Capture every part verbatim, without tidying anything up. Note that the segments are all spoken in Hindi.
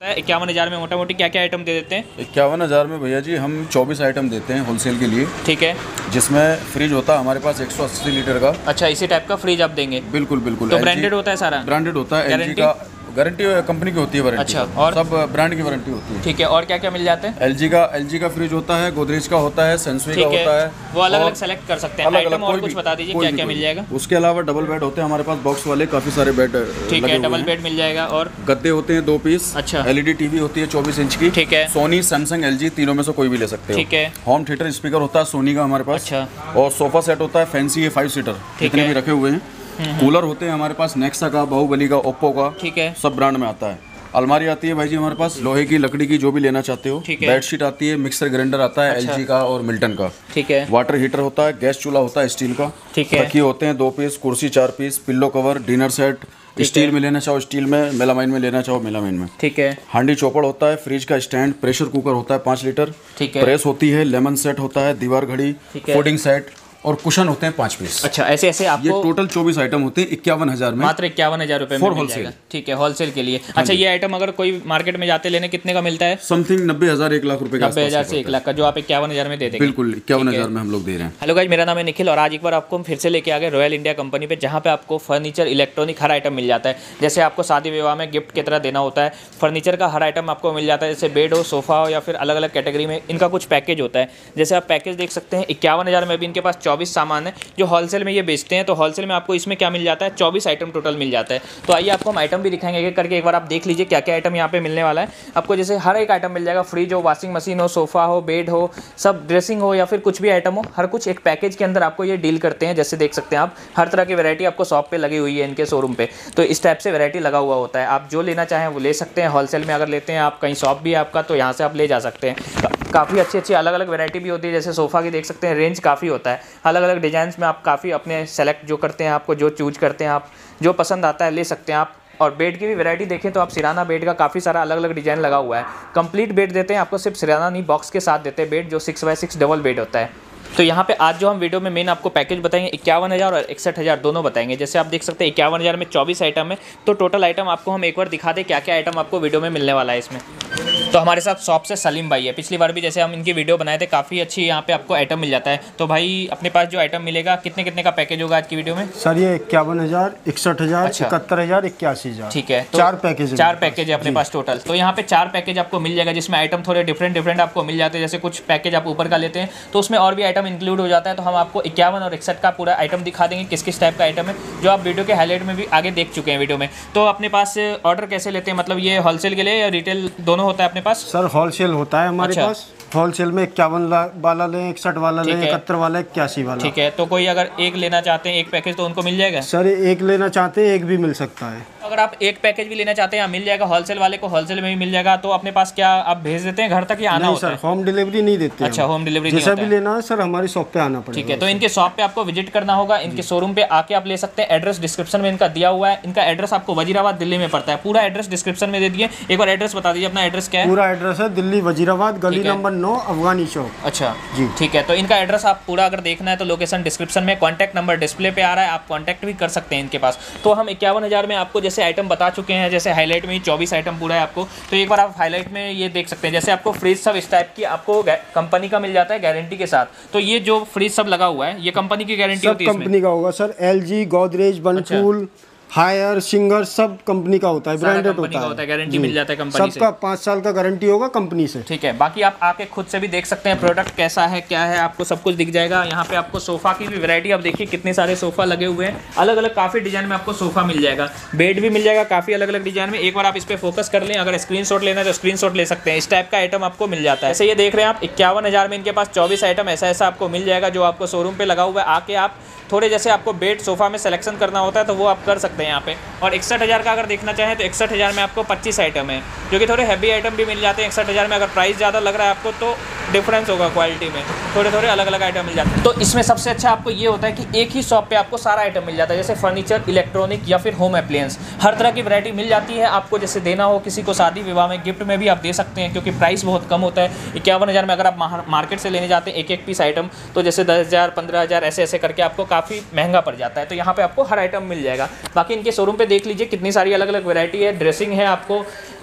इक्यावन हज़ार में मोटा मोटी क्या क्या आइटम दे देते हैं? इक्यावन हज़ार में भैया जी हम चौबीस आइटम देते हैं होलसेल के लिए। ठीक है। जिसमें फ्रिज होता है हमारे पास एक सौ अस्सी लीटर का। अच्छा, इसी टाइप का फ्रिज आप देंगे? बिल्कुल बिल्कुल। तो ब्रांडेड होता है सारा? ब्रांडेड होता है। एलजी का गारंटी कंपनी की होती है वारंटी। अच्छा, और सब ब्रांड की वारंटी होती है। ठीक है। और क्या क्या मिल जाते हैं? एलजी का एलजी का फ्रिज होता है, गोदरेज का होता है, सेंसुई का होता है। वो अलग अलग सेलेक्ट कर सकते हैं आइटम। और कुछ बता दीजिए क्या क्या मिल जाएगा? उसके अलावा डबल बेड होते हैं हमारे पास, बॉक्स वाले काफी सारे बेड। ठीक है, डबल बेड मिल जाएगा। और गद्दे होते हैं दो पीस। अच्छा। एलईडी टीवी होती है चौबीस इंच की। ठीक है। सोनी, सैमसंग, एलजी तीनों में से कोई भी ले सकते हो। ठीक है। होम थिएटर स्पीकर होता है सोनी का हमारे पास। अच्छा। और सोफा सेट होता है फैंसी, ये फाइव सीटर जितने भी रखे हुए हैं। कूलर होते हैं हमारे पास नेक्सा का, बाहुबली का, ओप्पो का। ठीक है। सब ब्रांड में आता है। अलमारी आती है भाई जी हमारे पास लोहे की, लकड़ी की, जो भी लेना चाहते हो। बेडशीट आती है, मिक्सर ग्राइंडर आता है। अच्छा। एलजी का और मिल्टन का। ठीक है। वाटर हीटर होता है, गैस चूल्हा होता है स्टील का। ठीक है। तकिए होते हैं दो पीस, कुर्सी चार piece, pillow cover, dinner set. Steel में लेना चाहो स्टील में, मेलामाइन में लेना चाहो मेलामाइन में। ठीक है। हांडी चौपड़ होता है, फ्रिज का स्टैंड, प्रेशर कुकर होता है पाँच लीटर। ठीक है। प्रेस होती है, लेमन सेट होता है, दीवार घड़ी, फूडिंग सेट और कुशन होते हैं पाँच पीस। अच्छा, ऐसे ऐसे आपको ये टोटल चौबीस आइटम होते हैं इक्यावन हजार में। मात्र इक्यावन हजार रुपए में मिल जाएगा। ठीक है, होलसेल के लिए। अच्छा, ये आइटम अगर कोई मार्केट में जाते लेने कितने का मिलता है? समथिंग नब्बे हजार एक लाख रुपए का। नब्बे हजार से एक लाख का जो आप इक्यावन हजार में दे देंगे। बिल्कुल, इक्यावन हजार में हम लोग दे रहे हैं। हेलो गाइस, मेरा नाम है निखिल और आज एक बार आपको हम फिर से लेके आ गए रॉयल इंडिया कंपनी पे, जहाँ पे आपको फर्नीचर, इलेक्ट्रॉनिक हर आइटम मिल जाता है। जैसे आपको शादी विवाह में गिफ्ट की तरह देना होता है, फर्नीचर का हर आइटम आपको मिल जाता है। जैसे बेड हो, सोफा हो या फिर अलग अलग कैटेगरी में इनका कुछ पैकेज होता है। जैसे आप पैकेज देख सकते हैं, इक्यावन हजार में भी इनके पास चौबीस सामान है जो होलसेल में ये बेचते हैं। तो होलसेल में आपको इसमें क्या मिल जाता है? चौबीस आइटम टोटल मिल जाता है। तो आइए आपको हम आइटम भी दिखाएंगे एक एक करके। एक बार आप देख लीजिए क्या क्या आइटम यहाँ पे मिलने वाला है आपको। जैसे हर एक आइटम मिल जाएगा, फ्रिज हो, वॉशिंग मशीन हो, सोफा हो, बेड हो, सब ड्रेसिंग हो या फिर कुछ भी आइटम हो, हर कुछ एक पैकेज के अंदर आपको ये डील करते हैं। जैसे देख सकते हैं आप, हर तरह की वैरायटी आपको शॉप पे लगी हुई है इनके शोरूम पे। तो इस टाइप से वैरायटी लगा हुआ होता है। आप जो लेना चाहें वो ले सकते हैं। होलसेल में अगर लेते हैं आप, कहीं शॉप भी है आपका, तो यहाँ से आप ले जा सकते हैं। काफ़ी अच्छी अच्छी अलग अलग वैरायटी भी होती है। जैसे सोफ़ा की देख सकते हैं, रेंज काफ़ी होता है। अलग अलग डिजाइन में आप काफ़ी अपने सेलेक्ट जो करते हैं, आपको जो चूज करते हैं, आप जो पसंद आता है ले सकते हैं आप। और बेड की भी वैरायटी देखें तो आप सिराना बेड का काफ़ी सारा अलग अलग डिजाइन लगा हुआ है। कंप्लीट बेड देते हैं आपको, सिर्फ सिराना नहीं, बॉक्स के साथ देते हैं बेड, जो six by six double bed होता है। तो यहाँ पे आज जो हम वीडियो में मेन आपको पैकेज बताएंगे, इक्यावन हज़ार और इकसठ हज़ार दोनों बताएंगे। जैसे आप देख सकते हैं इक्यावन हज़ार में चौबीस आइटम है। तो टोटल आइटम आपको हम एक बार दिखा दें क्या क्या आइटम आपको वीडियो में मिलने वाला है इसमें। तो हमारे साथ शॉप से सलीम भाई है। पिछली बार भी जैसे हम इनकी वीडियो बनाए थे, काफ़ी अच्छी यहाँ पे आपको आइटम मिल जाता है। तो भाई अपने पास जो आइटम मिलेगा, कितने कितने का पैकेज होगा आज की वीडियो में? सर ये इक्यावन हज़ार, इकसठ हज़ार, इकहत्तर हज़ार, इक्यासी हज़ार। ठीक है। तो चार पैकेज चार पैकेज है अपने पास टोटल। तो यहाँ पे चार पैकेज आपको मिल जाएगा, जिसमें आइटम थोड़े डिफरेंट डिफरेंट आपको मिल जाते हैं। जैसे कुछ पैकेज आप ऊपर का लेते हैं तो उसमें और भी आइटम इंक्लूड हो जाता है। तो हम आपको इक्यावन और इकसठ का पूरा आइटम दिखा देंगे, किस किस टाइप का आइटम है, जो आप वीडियो के हाईलाइट में भी आगे देख चुके हैं वीडियो में। तो अपने पास ऑर्डर कैसे लेते हैं? मतलब ये होलसेल के लिए या रिटेल दोनों होता है अपने पास? सर होलसेल होता है हमारे अच्छा। पास। होलसेल में इक्यावन वाला लें, इकसठ वाला लें, इकहत्तर वाला, इक्यासी वाला। ठीक है। तो कोई अगर एक लेना चाहते हैं एक पैकेज तो उनको मिल जाएगा? सर एक लेना चाहते हैं एक भी मिल सकता है। अगर आप एक पैकेज भी लेना चाहते हैं मिल जाएगा, होलसेल वाले को होलसेल में भी मिल जाएगा। तो अपने पास क्या आप भेज देते हैं घर तक या आना होता है? सर होम डिलीवरी नहीं देते। अच्छा, होम डिलीवरी जैसा भी लेना है सर हमारी शॉप पे आना पड़ेगा। ठीक है। तो इनके शॉप पे आपको विजिट करना होगा, इनके शोरूम पे आके आप ले सकते हैं। एड्रेस डिस्क्रिप्शन में इनका दिया हुआ है। इनका एड्रेस आपको वजीराबाद दिल्ली में पड़ता है। पूरा एड्रेस डिस्क्रिप्शन में दे दिए। एक बार एड्रेस बता दीजिए, अपना एड्रेस क्या है? पूरा एड्रेस है दिल्ली वजीराबाद, गली नंबर नौ, अफगानी चौक। अच्छा जी, ठीक है। तो इनका एड्रेस आप पूरा अगर देखना है तो लोकेशन डिस्क्रिप्शन में, कॉन्टैक्ट नंबर डिस्प्ले पे आ रहा है, आप कॉन्टैक्ट भी कर सकते हैं इनके पास। तो हम इक्यावन हज़ार में आपको जैसे आइटम बता चुके हैं, जैसे हाईलाइट में ही चौबीस आइटम पूरा है आपको। तो एक बार आप हाईलाइट में ये देख सकते हैं। जैसे आपको फ्रिज सब इस टाइप की आपको कंपनी का मिल जाता है गारंटी के साथ। तो ये जो फ्रिज सब लगा हुआ है ये कंपनी की गारंटी होती है? कंपनी का होगा सर। एलजी, गोदरेज, वनकूल, हायर, सिंगर सब कंपनी का होता है, ब्रांडेड होता है, है, गारंटी मिल जाता है कंपनी से। सबका पाँच साल का गारंटी होगा कंपनी से। ठीक है। बाकी आप आके खुद से भी देख सकते हैं प्रोडक्ट कैसा है क्या है, आपको सब कुछ दिख जाएगा। यहाँ पे आपको सोफा की भी वैरायटी, आप देखिए कितने सारे सोफा लगे हुए हैं, अलग अलग काफी डिजाइन में आपको सोफा मिल जाएगा। बेड भी मिल जाएगा काफी अलग अलग डिजाइन में। एक बार आप इस पे फोकस कर लें, अगर स्क्रीनशॉट लेना है तो स्क्रीनशॉट ले सकते हैं। इस टाइप का आइटम आपको मिल जाता है। ऐसे ये देख रहे हैं आप, इक्यावन हजार में इनके पास चौबीस आइटम ऐसा ऐसा आपको मिल जाएगा, जो आपको शोरूम पे लगा हुआ है। आके आप थोड़े जैसे आपको बेड सोफा में सिलेक्शन करना होता है तो वो आप कर सकते हैं यहाँ पे। और इकसठ हज़ार का अगर देखना चाहें तो इकसठ हज़ार में आपको पच्चीस आइटम है, जो कि थोड़े हैवी आइटम भी मिल जाते हैं इकसठ हज़ार में। अगर प्राइस ज़्यादा लग रहा है आपको तो डिफरेंस होगा क्वालिटी में, थोड़े थोड़े अलग अलग आइटम मिल जाते हैं। तो इसमें सबसे अच्छा आपको ये होता है कि एक ही शॉप पे आपको सारा आइटम मिल जाता है। जैसे फर्नीचर, इलेक्ट्रॉनिक या फिर होम अप्लायंस, हर तरह की वैरायटी मिल जाती है आपको। जैसे देना हो किसी को शादी विवाह में, गिफ्ट में भी आप दे सकते हैं, क्योंकि प्राइस बहुत कम होता है। इक्यावन हज़ार में अगर आप मार्केट से लेने जाते हैं एक एक पीस आइटम, तो जैसे दस हज़ार पंद्रह हज़ार ऐसे ऐसे करके आपको काफ़ी महंगा पड़ जाता है। तो यहाँ पे आपको हर आइटम मिल जाएगा। बाकी इनके शोरूम पे देख लीजिए कितनी सारी अलग अलग वैरायटी है। ड्रेसिंग है आपको,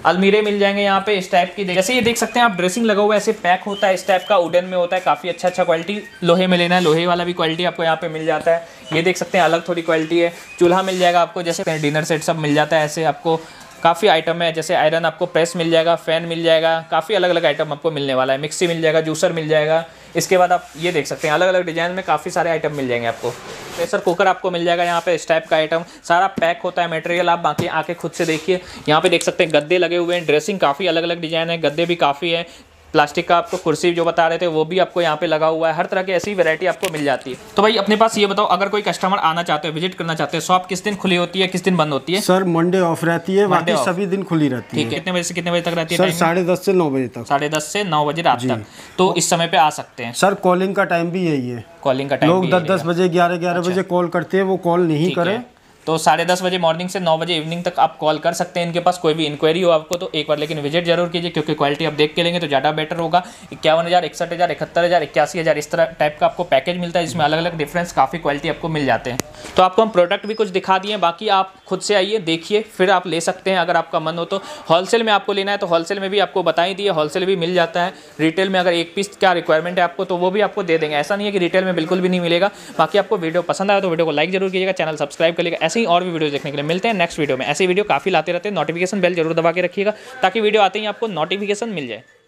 अलमीरे मिल जाएंगे यहाँ पे इस टाइप की। जैसे ये देख सकते हैं आप, ड्रेसिंग लगा हुआ है, ऐसे पैक होता है, इस टाइप का वुडन में होता है, काफ़ी अच्छा अच्छा क्वालिटी। लोहे में लेना है, लोहे वाला भी क्वालिटी आपको यहाँ पे मिल जाता है। ये देख सकते हैं अलग थोड़ी क्वालिटी है। चूल्हा मिल जाएगा आपको, जैसे डिनर सेट सब मिल जाता है। ऐसे आपको काफ़ी आइटम है, जैसे आयरन आपको प्रेस मिल जाएगा, फ़ैन मिल जाएगा, काफ़ी अलग अलग आइटम आपको मिलने वाला है। मिक्सी मिल जाएगा, जूसर मिल जाएगा। इसके बाद आप ये देख सकते हैं अलग अलग डिजाइन में काफ़ी सारे आइटम मिल जाएंगे आपको। प्रेशर कुकर आपको मिल जाएगा यहाँ पे, इस टाइप का आइटम सारा पैक होता है मटेरियल। आप बाकी आके खुद से देखिए। यहाँ पे देख सकते हैं गद्दे लगे हुए हैं, ड्रेसिंग काफ़ी अलग अलग डिजाइन है, गद्दे भी काफ़ी है। प्लास्टिक का आपको कुर्सी जो बता रहे थे वो भी आपको यहाँ पे लगा हुआ है। हर तरह की ऐसी वैरायटी आपको मिल जाती है। तो भाई अपने पास ये बताओ, अगर कोई कस्टमर आना चाहते हैं, विजिट करना चाहते हैं, शॉप किस दिन खुली होती है, किस दिन बंद होती है? सर मंडे ऑफ रहती है, बाकी सभी दिन खुली रहती है। ठीक है, कितने बजे से कितने बजे तक रहती है? सर साढ़े दस से नौ बजे तक। साढ़े दस से नौ बजे रात तक। तो इस समय पे आ सकते हैं। सर कॉलिंग का टाइम भी यही है। कॉलिंग का टाइम लोग दस दस बजे ग्यारह ग्यारह बजे कॉल करते हैं, वो कॉल नहीं करें। तो साढ़े दस बजे मॉर्निंग से नौ बजे इवनिंग तक आप कॉल कर सकते हैं। इनके पास कोई भी इंक्वायरी हो आपको तो एक बार लेकिन विजिट जरूर कीजिए, क्योंकि क्वालिटी आप देख के लेंगे तो ज़्यादा बेटर होगा। इक्यावन हज़ार इकसठ हज़ार इकहत्तर हज़ार इक्यासी हज़ार इस तरह टाइप का आपको पैकेज मिलता है, जिसमें अलग अलग डिफरेंस काफ़ी क्वालिटी आपको मिल जाते हैं। तो आपको हम प्रोडक्ट भी कुछ दिखा दिए, बाकी आप खुद से आइए, देखिए, फिर आप ले सकते हैं अगर आपका मन हो तो। होलसेल में आपको लेना है तो होलसेल में भी आपको बता ही दिए, होलसेल भी मिल जाता है। रिटेल में अगर एक पीस का रिक्वायरमेंट है आपको तो वो भी आपको दे देंगे। ऐसा नहीं है कि रिटेल में बिल्कुल भी नहीं मिलेगा। बाकी आपको वीडियो पसंद आया तो वीडियो को लाइक जरूर कीजिएगा, चैनल सब्सक्राइब करिएगा। ऐसे ही और भी वीडियो देखने के लिए मिलते हैं नेक्स्ट वीडियो में। ऐसी वीडियो काफ़ी लाते रहते हैं। नोटिफिकेशन बेल जरूर दबा के रखिएगा ताकि वीडियो आते ही आपको नोटिफिकेशन मिल जाए।